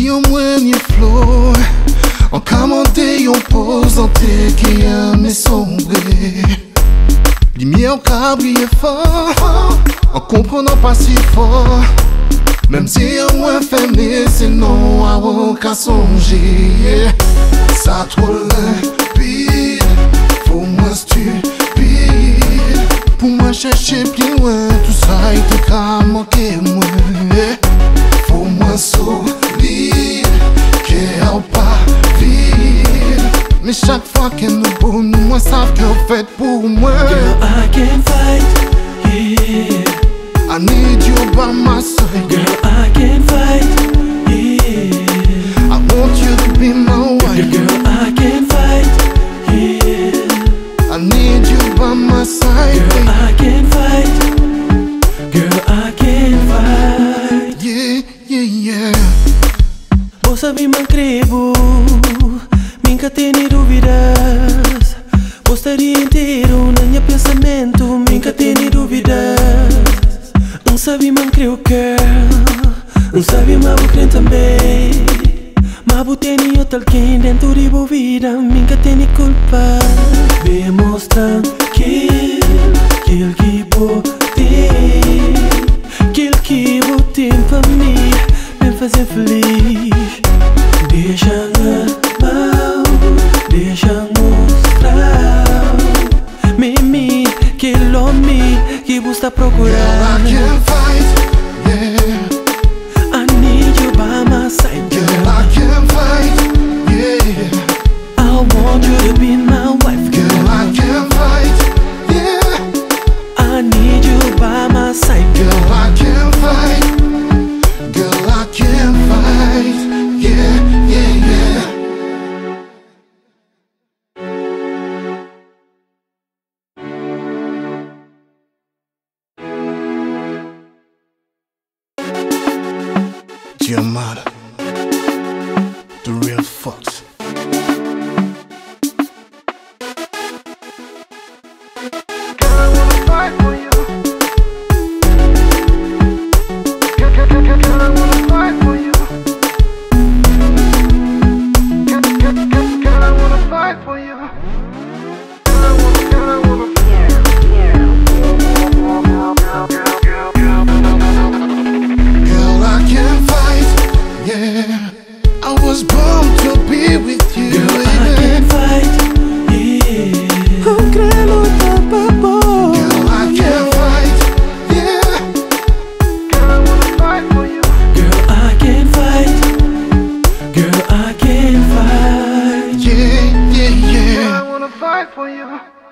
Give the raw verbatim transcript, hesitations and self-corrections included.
Di yon mwen yon flow, an kamante yon posante ki yon me sombre. Lumière an ka brille fort, an komprenan pa si fort. Même si yon mwen fermé, c'est non a ou ka sonje. Ça trop limpide, faut moi stupide. Pour moi chercher plus loin, tout ça était qu'à manquer moi. Faut moi solide, qu'elle pas vide. Mais chaque fois qu'elle nous beau, nous moi savent qu'elle fait pour moi. Girl, I can fight, yeah. I need you by my side. Girl, I can fight, yeah. I want you to be my wife. Girl, I can fight, yeah. I need you by my side. Girl, I can fight. Girl, I can fight. Yeah, yeah, yeah. Vos sabi man crebo, nunca tiene dúvidas. Vos estaria inteiro na minha pensamento, nunca tiene dúvidas. Não sabe man creu girl, não sabe mas vou crer também. Mas vou ter outro alguém dentro de boa vida, nunca tem culpa. Vem mostrar que aquele que vou ter, aquele que vou ter pra mim, vem fazer feliz. Deixa na mão, deixa mostrar, mimi, aquele homem que você está procurando. Girl, I can fight, yeah. I need you by my side, girl. Girl, I can fight, yeah. I want you to be my wife, girl. Girl, I can fight, yeah. I need you by my side, girl. Girl, I can fight. Girl, I can fight, yeah, yeah, yeah. G-Amado, the real fox. Girl, I wanna fight for you. Girl, girl, girl, girl, girl, I wanna fight for you. Girl, girl, girl, girl, I wanna fight for you. Girl, I wanna, girl, I wanna. Girl, I can fight, yeah. I was born to be with you. Girl, I can fight, yeah. I'm crying on top of ball. Girl, I can fight, yeah. Girl, I wanna fight for you. Girl, I can fight. Girl, I can fight. Yeah, yeah, yeah. Girl, I wanna fight for you.